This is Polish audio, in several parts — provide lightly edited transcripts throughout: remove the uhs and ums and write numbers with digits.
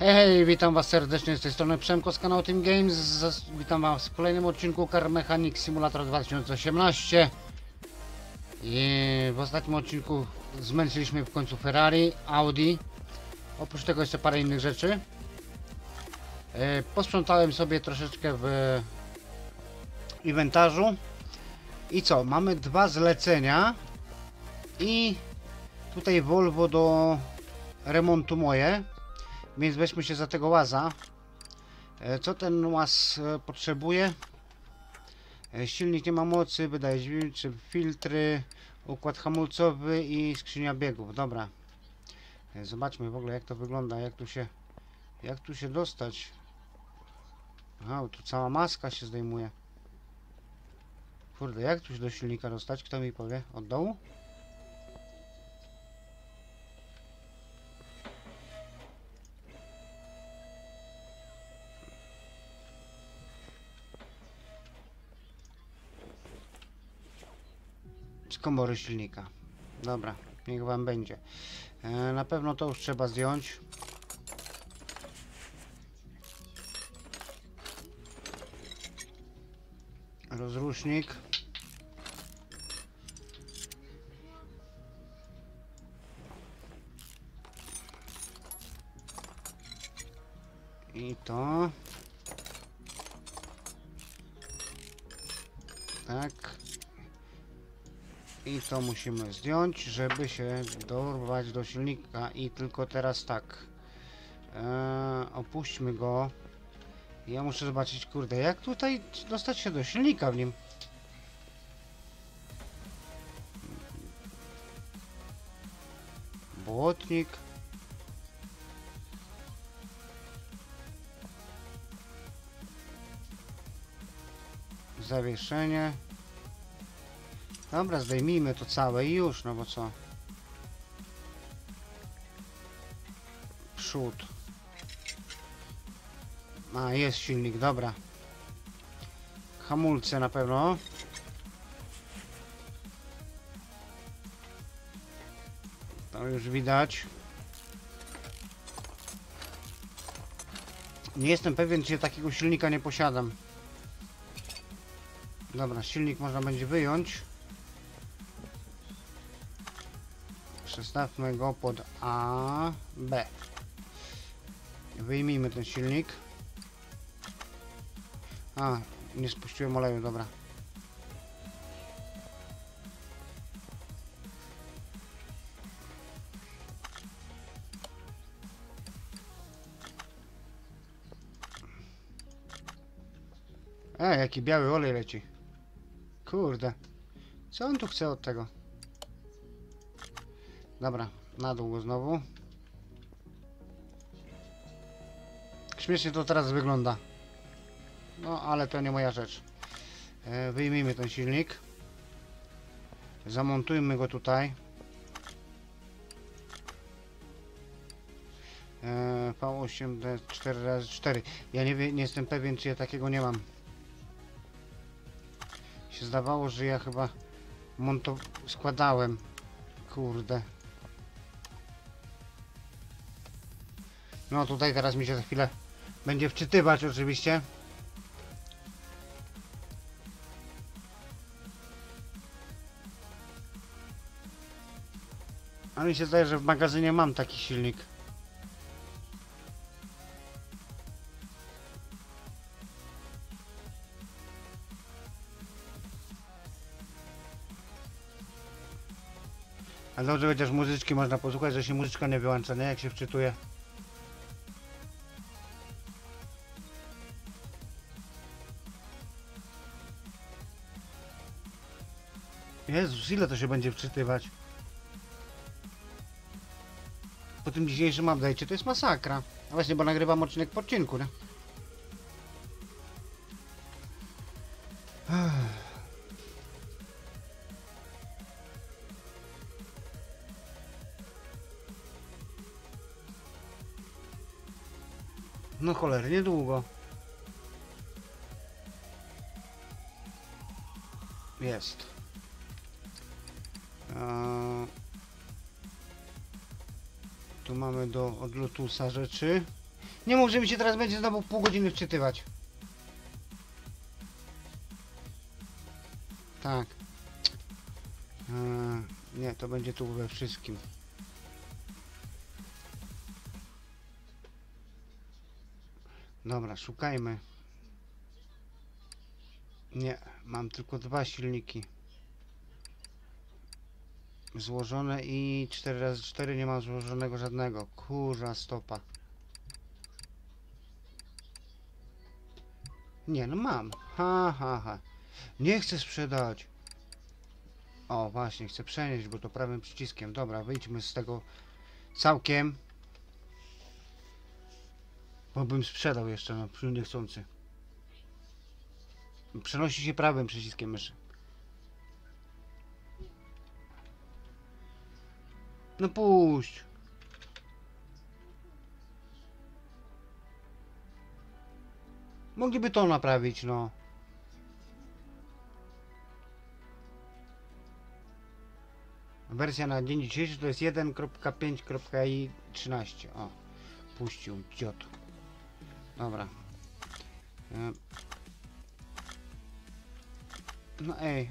Hej, witam was serdecznie z tej strony Przemko z kanału Team Games. Witam was w kolejnym odcinku Car Mechanic Simulator 2018. I w ostatnim odcinku zmęczyliśmy w końcu Ferrari, Audi. Oprócz tego jeszcze parę innych rzeczy. Posprzątałem sobie troszeczkę w inwentarzu. I co? Mamy dwa zlecenia. I tutaj Volvo do remontu moje. Więc weźmy się za tego łaza. Co ten łaz potrzebuje? Silnik nie ma mocy, wydaje dźwięk, filtry, układ hamulcowy i skrzynia biegów. Dobra. Zobaczmy w ogóle jak to wygląda, jak tu się dostać. Aha, tu cała maska się zdejmuje. Kurde, jak tu się do silnika dostać? Kto mi powie? Od dołu? Z komory silnika. Dobra, niech wam będzie. Na pewno to już trzeba zdjąć. Rozrusznik. I to. Tak. I to musimy zdjąć, żeby się dorwać do silnika. I tylko teraz tak. Opuśćmy go. Ja muszę zobaczyć, kurde, jak tutaj dostać się do silnika w nim. Błotnik. Zawieszenie. Dobra, zdejmijmy to całe i już, no bo co? Przód. A, jest silnik, dobra. Hamulce na pewno. To już widać. Nie jestem pewien, czy takiego silnika nie posiadam. Dobra, silnik można będzie wyjąć. Przestawmy go pod A, B. Wyjmijmy ten silnik. A, nie spuściłem oleju, dobra. Jaki biały olej leci. Kurde. Co on tu chce od tego? Dobra, na dół go znowu. Śmiesznie to teraz wygląda. No, ale to nie moja rzecz. Wyjmijmy ten silnik. Zamontujmy go tutaj. V8D 4x4. Ja nie jestem pewien, czy ja takiego nie mam. Się zdawało, że ja chyba składałem. Kurde. No tutaj teraz mi się za chwilę będzie wczytywać oczywiście. Ale mi się zdaje, że w magazynie mam taki silnik. A dobrze, chociaż muzyczki można posłuchać, że się muzyczka nie wyłącza, nie? Jak się wczytuje. Jezus, ile to się będzie wczytywać? Po tym dzisiejszym update'cie to jest masakra. A właśnie, bo nagrywam odcinek po odcinku, nie? No cholernie długo. Jest. Tu mamy do odlotusa rzeczy. Nie mów, że mi się teraz będzie znowu pół godziny wczytywać. Tak. Nie, to będzie tu we wszystkim. Dobra, szukajmy. Nie, mam tylko 2 silniki. Złożone i 4x4 nie mam złożonego żadnego. Kurza stopa. Nie, no mam. Ha, ha, ha. Nie chcę sprzedać. O, właśnie, chcę przenieść, bo to prawym przyciskiem. Dobra, wyjdźmy z tego całkiem. Bo bym sprzedał jeszcze, no, przy niechcący. Przenosi się prawym przyciskiem myszy. No puść. Mogliby to naprawić, no. Wersja na dzień dzisiejszy to jest 1.5.i13. O, puścił dziot. Dobra. No ej.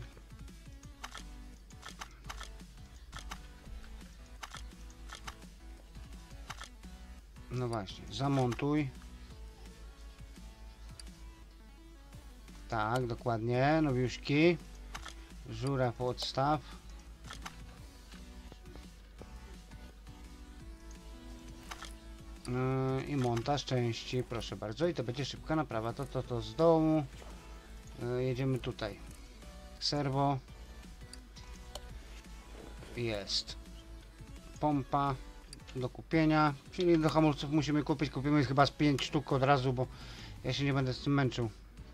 No właśnie, zamontuj. Tak, dokładnie, nowiuszki. Żura podstaw. I montaż części, proszę bardzo. I to będzie szybka naprawa. To z dołu. Jedziemy tutaj. Serwo. Jest. Pompa do kupienia. Czyli do hamulców musimy kupić. Kupimy chyba z 5 sztuk od razu, bo ja się nie będę z tym męczył.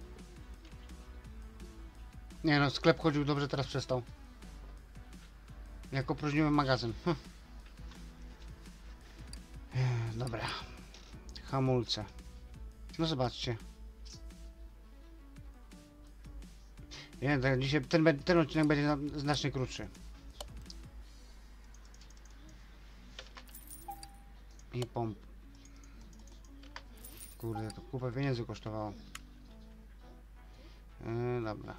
Nie no, sklep chodził dobrze, teraz przestał. Jak opróżniłem magazyn. Dobra. Hamulce. No zobaczcie. Nie, dzisiaj ten odcinek będzie znacznie krótszy. I pomp. Kurde, to kupę pieniędzy kosztowało. Dobra.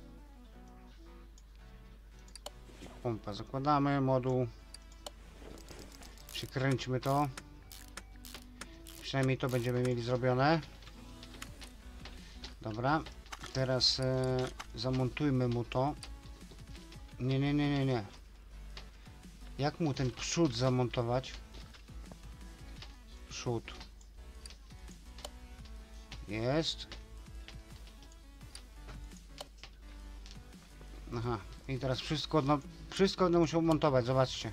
Pompa zakładamy, moduł. Przykręćmy to. Przynajmniej to będziemy mieli zrobione. Dobra. Teraz zamontujmy mu to. Nie. Jak mu ten przód zamontować? Przód. Jest. Aha. I teraz wszystko będę musiał montować, zobaczcie.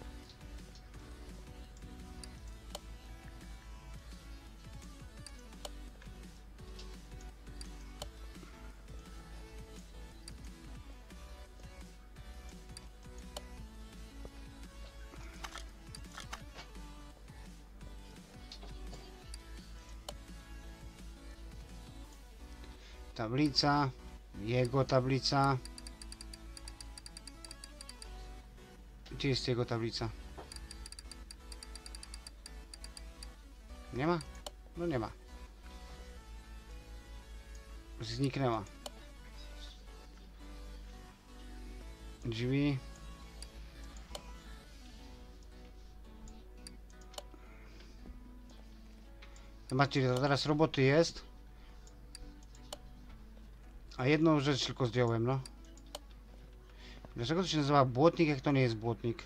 Tablica, jego tablica. Gdzie jest jego tablica? Nie ma? No nie ma. Zniknęła. Drzwi. Zobaczcie, to teraz roboty jest. A jedną rzecz tylko zdjąłem, no. Dlaczego to się nazywa błotnik, jak to nie jest błotnik?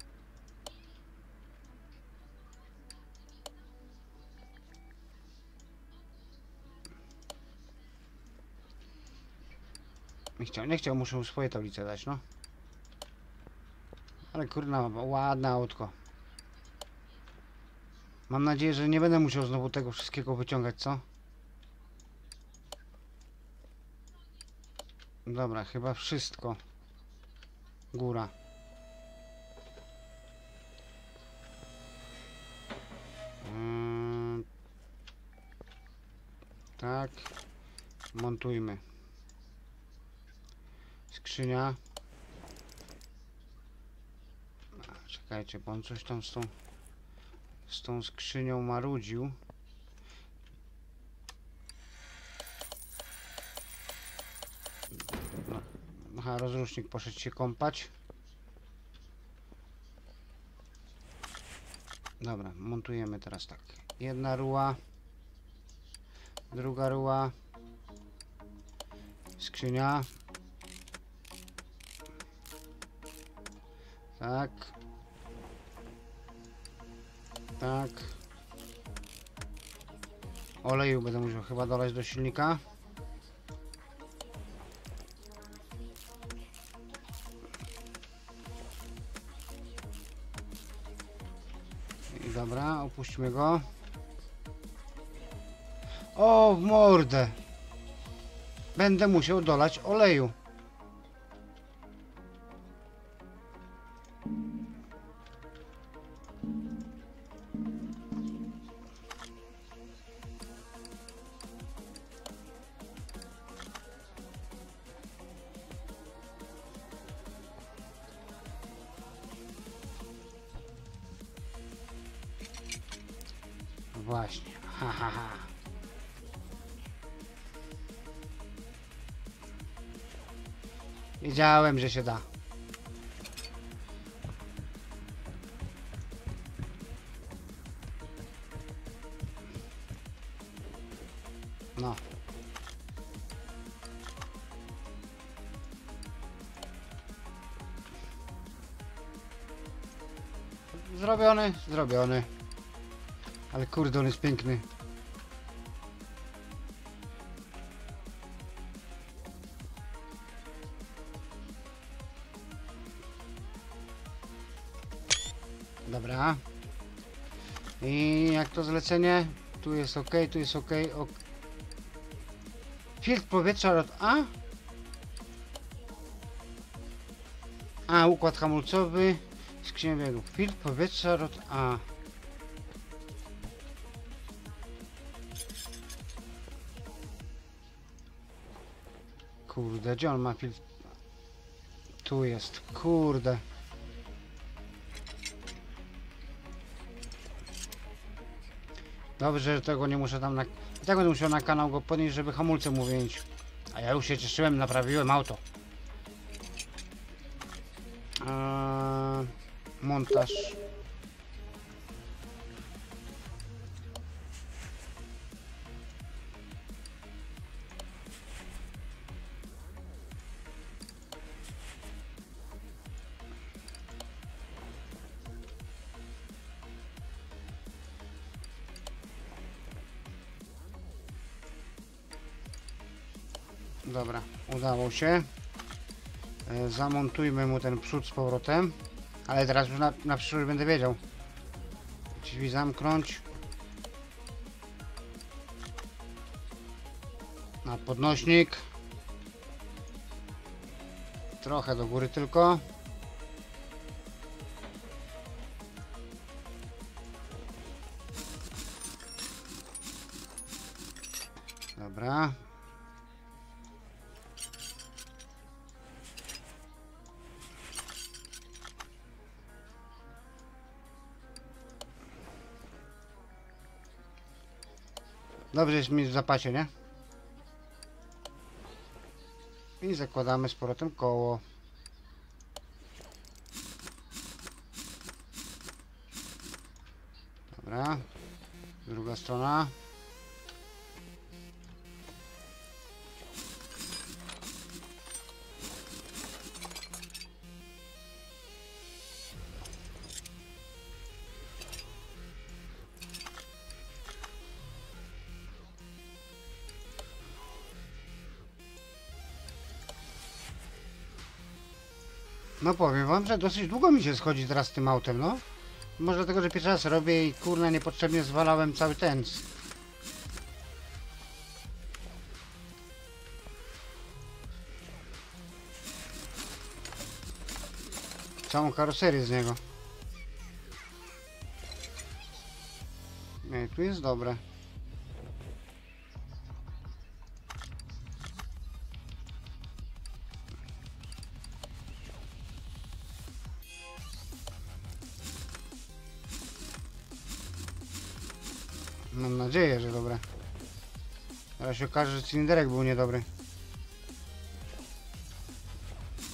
Nie chciał, muszę swoje tablice dać, no. Ale kurna, ładne autko. Mam nadzieję, że nie będę musiał znowu tego wszystkiego wyciągać, co? Dobra, chyba wszystko. Góra. Tak. Montujmy. Skrzynia. Czekajcie, bo on coś tam z tą skrzynią marudził. Aha, rozrusznik poszedł się kąpać. Dobra, montujemy teraz tak. Jedna ruła. Druga ruła. Skrzynia. Tak. Tak. Oleju będę musiał chyba dolać do silnika. I dobra, opuśćmy go. O, w mordę! Będę musiał dolać oleju. Właśnie, ha, ha, ha. Wiedziałem, że się da. No. Zrobiony, zrobiony. Ale kurde, on jest piękny. Dobra. I jak to zlecenie? Tu jest ok, tu jest ok. Filtr powietrza od A. A, układ hamulcowy. Skrzynia biegów. Filtr powietrza od A. Kurde, gdzie on ma filtr? Tu jest, kurde. Dobrze, że tego nie muszę tam na... I tak będę musiał na kanał go podnieść, żeby hamulce mu wyjąć. A ja już się cieszyłem, naprawiłem auto. Montaż. Dobra, udało się. Zamontujmy mu ten przód z powrotem. Ale teraz już na przyszłość będę wiedział. Drzwi zamknąć. Na podnośnik. Trochę do góry tylko. Dobra. Dobrze jest mieć w zapasie, nie? I zakładamy z powrotem koło. Dobra. Druga strona. No powiem wam, że dosyć długo mi się schodzi teraz z tym autem, no. Może dlatego, że pierwszy raz robię i kurna niepotrzebnie zwalałem cały ten. Całą karoserię z niego. Nie, tu jest dobre. Mam nadzieję, że dobre. Teraz się okaże, że cylinderek był niedobry.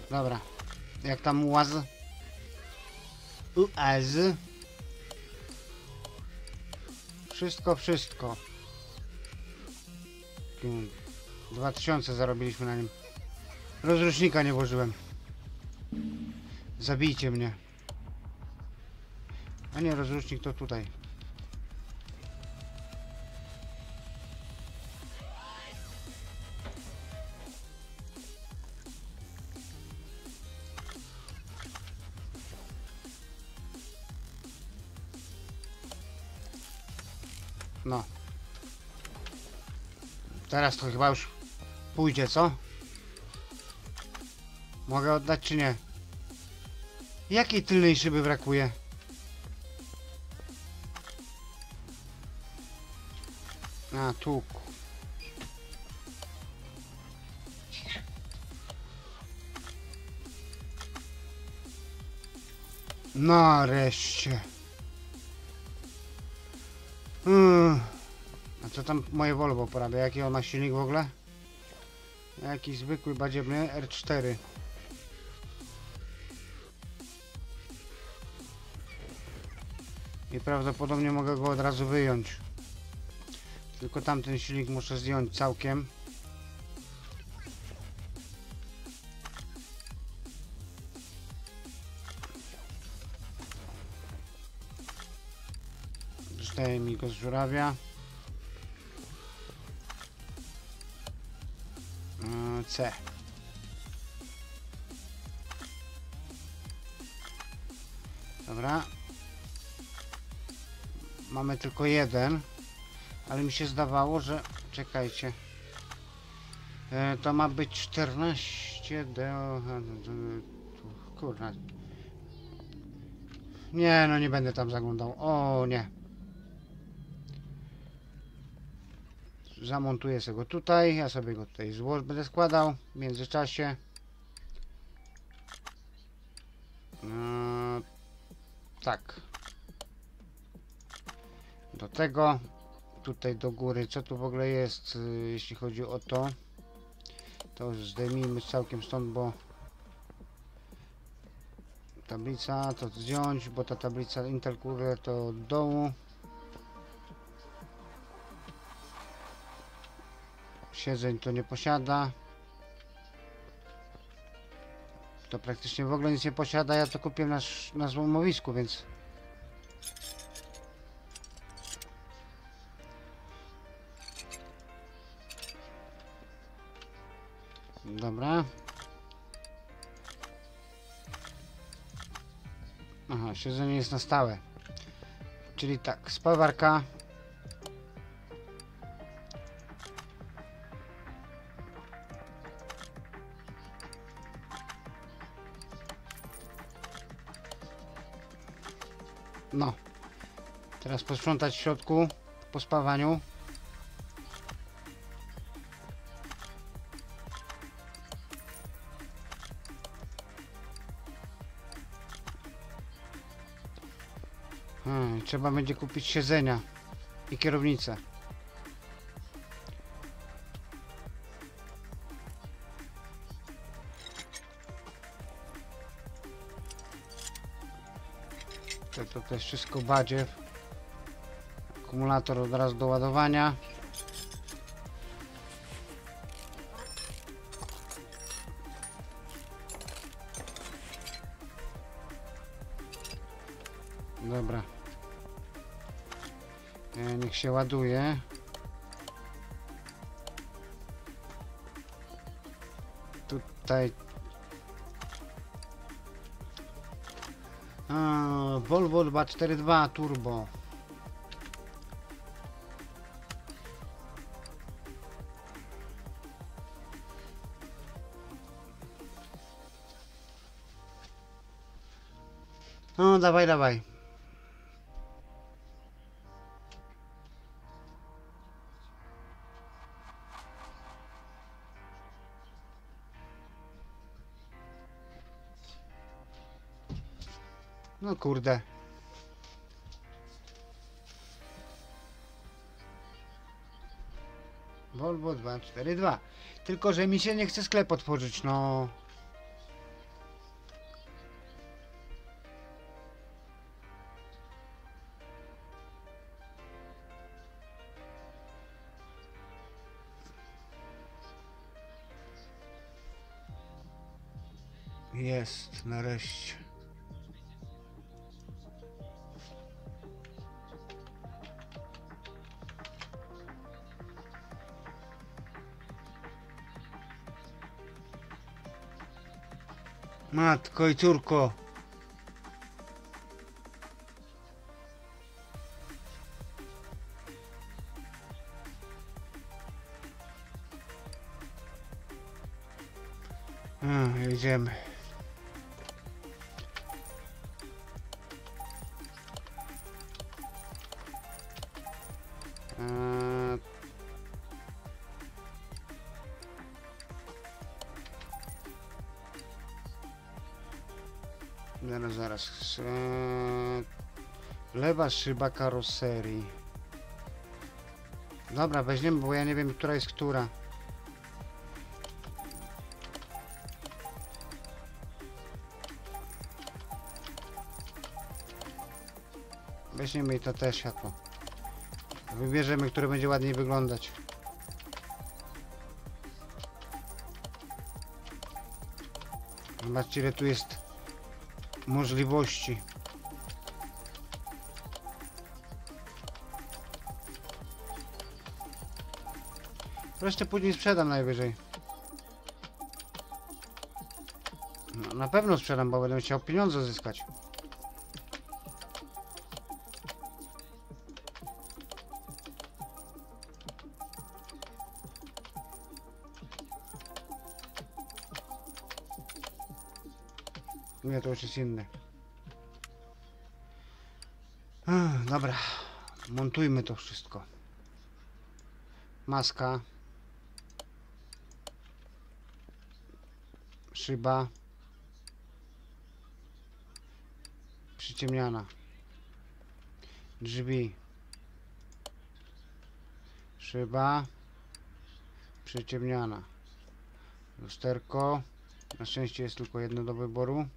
Dobra. Jak tam ułaz? UAZ. Wszystko. 2000 zarobiliśmy na nim. Rozrusznika nie włożyłem. Zabijcie mnie. A nie, rozrusznik to tutaj. No. Teraz to chyba już pójdzie, co? Mogę oddać czy nie? Jakiej tylnej szyby brakuje? A, tu. Nareszcie. A co tam moje Volvo porabia? Jaki on ma silnik w ogóle? Jakiś zwykły, badziewny R4. I prawdopodobnie mogę go od razu wyjąć. Tylko tamten silnik muszę zdjąć całkiem. Zdejmij mi go z żurawia. C. Dobra. Mamy tylko jeden. Ale mi się zdawało, że... Czekajcie. To ma być 14 do... Kurna. Nie, no nie będę tam zaglądał. O nie. Zamontuję sobie go tutaj. Ja sobie go tutaj będę składał w międzyczasie. Tak. Do tego. Tutaj do góry. Co tu w ogóle jest, jeśli chodzi o to? To zdejmijmy całkiem stąd, bo tablica to zdjąć, bo ta tablica Intel Cooler to od dołu. Siedzeń to nie posiada. To praktycznie w ogóle nic nie posiada. Ja to kupiłem na złomowisku, więc... Dobra. Aha, siedzenie jest na stałe. Czyli tak, spawarka. No. Teraz posprzątać w środku po spawaniu. Trzeba będzie kupić siedzenia i kierownicę. To też wszystko badziew. Akumulator od razu do ładowania. Dobra. Niech się ładuje. Tutaj Volvo 242 Turbo. No dawaj, dawaj. No kurde. Volvo 242. Tylko że mi się nie chce sklep otworzyć, no. Jest, nareszcie. Matko i córko. Jedziemy. Zaraz. Lewa szyba karoserii. Dobra, weźmiemy, bo ja nie wiem, która jest która. Weźmiemy i to też światło. Wybierzemy, które będzie ładniej wyglądać. Zobaczcie, ile tu jest możliwości. Wreszcie później sprzedam najwyżej. No, na pewno sprzedam, bo będę chciał pieniądze zyskać. Nie, to już jest inne. Dobra, montujmy to wszystko. Maska. Szyba. Przyciemniana. Drzwi. Szyba. Przyciemniana. Lusterko. Na szczęście jest tylko jedno do wyboru.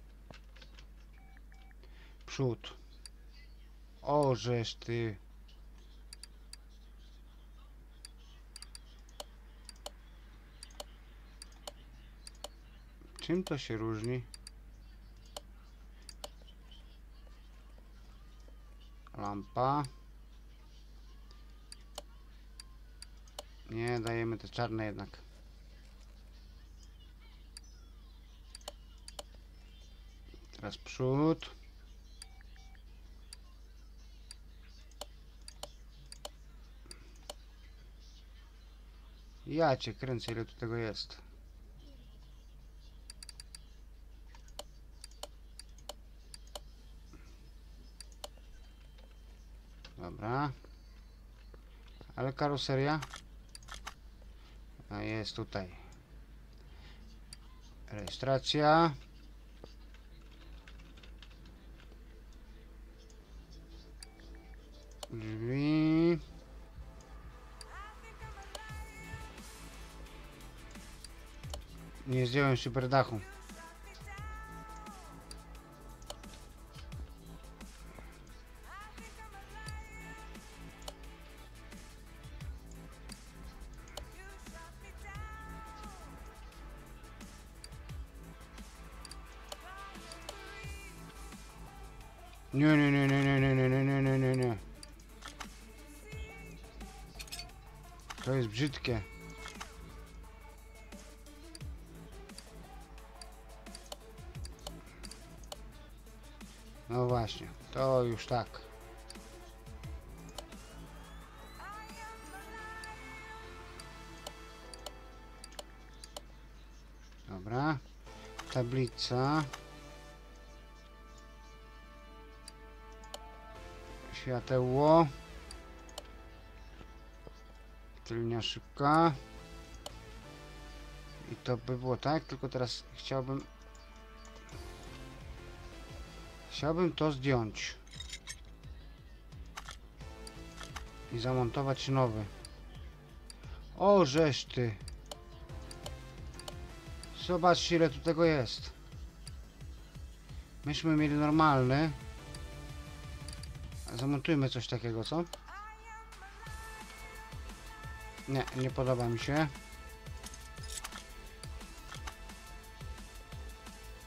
Przód. O, żeż ty. Czym to się różni? Lampa. Nie, dajemy te czarne jednak. Teraz przód. Ja cię kręcę, ile tu tego jest. Dobra. Ale karoseria? A jest tutaj. Rejestracja. Drzwi. Nie zdjąłem szyberdachu. Nie. To jest brzydkie. No właśnie, to już tak. Dobra. Tablica. Światełło. Tylnia szybka. I to by było tak, tylko teraz chciałbym to zdjąć i zamontować nowy. O, żeż ty. Zobaczcie, ile tu tego jest. Myśmy mieli normalny. Zamontujmy coś takiego, co? Nie podoba mi się.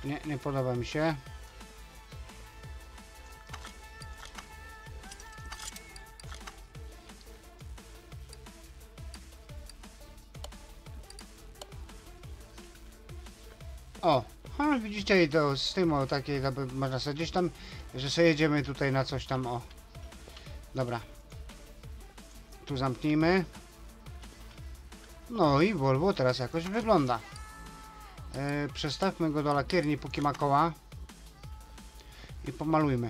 Nie, nie podoba mi się. O, widzicie, i to z tym o takiej można sobie gdzieś tam, że sobie jedziemy tutaj na coś tam, o. Dobra. Tu zamknijmy. No i Volvo teraz jakoś wygląda. Przestawmy go do lakierni, póki ma koła. I pomalujmy.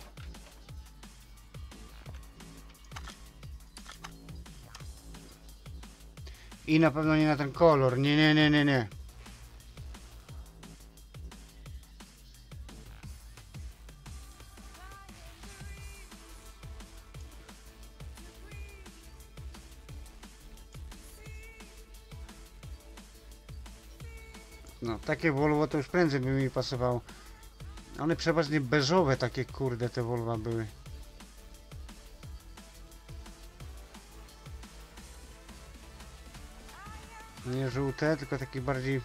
I na pewno nie na ten kolor. Nie, nie, nie, nie, nie. No, takie Volvo to już prędzej by mi pasowało. One przeważnie beżowe takie, kurde, te Volvo były. Nie żółte, tylko takie bardziej...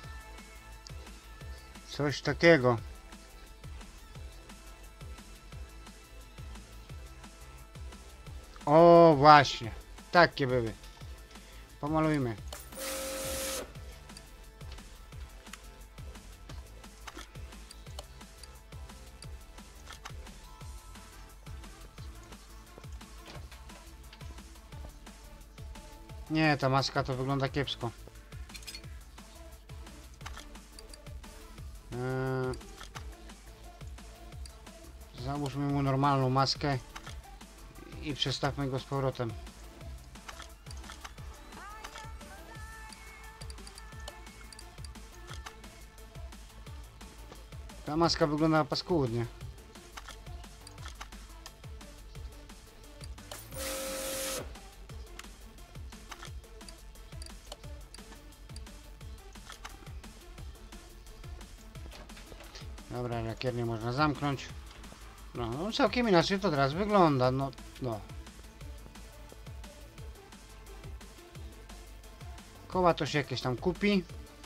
coś takiego. O, właśnie. Takie były. Pomalujmy. Nie, ta maska to wygląda kiepsko. Załóżmy mu normalną maskę i przestawmy go z powrotem. Ta maska wygląda paskudnie. Dobra, lakiernię można zamknąć. No, całkiem inaczej to teraz wygląda, no. Koła to się jakieś tam kupi.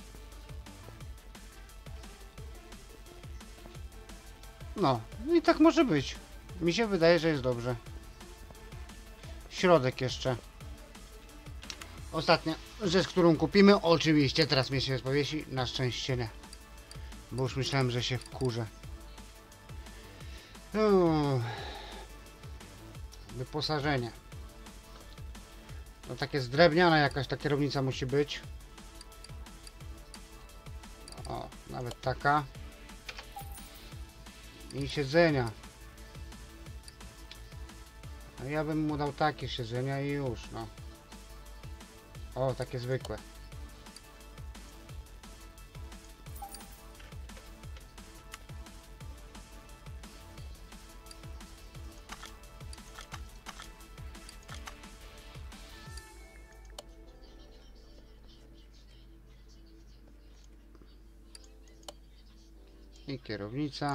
No i tak może być. Mi się wydaje, że jest dobrze. Środek jeszcze. Ostatnia rzecz, którą kupimy. Oczywiście teraz mnie się powiesi. Na szczęście nie. Bo już myślałem, że się wkurzę. Wyposażenie. To takie zdrewniane jakaś ta kierownica musi być. O, nawet taka. I siedzenia. A ja bym mu dał takie siedzenia i już, no. O, takie zwykłe. I kierownica.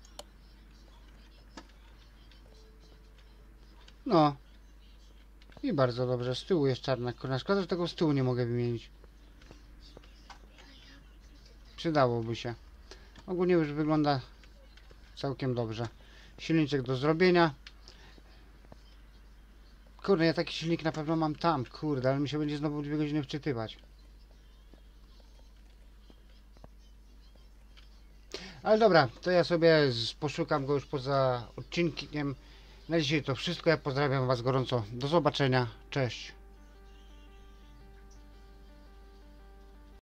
No. I bardzo dobrze. Z tyłu jest czarna korona. Szkoda, że tego z tyłu nie mogę wymienić. Przydałoby się. Ogólnie już wygląda całkiem dobrze. Silniczek do zrobienia. Kurde, ja taki silnik na pewno mam tam. Kurde, ale mi się będzie znowu 2 godziny wczytywać. Ale dobra, to ja sobie poszukam go już poza odcinkiem. Na dzisiaj to wszystko. Ja pozdrawiam Was gorąco. Do zobaczenia. Cześć.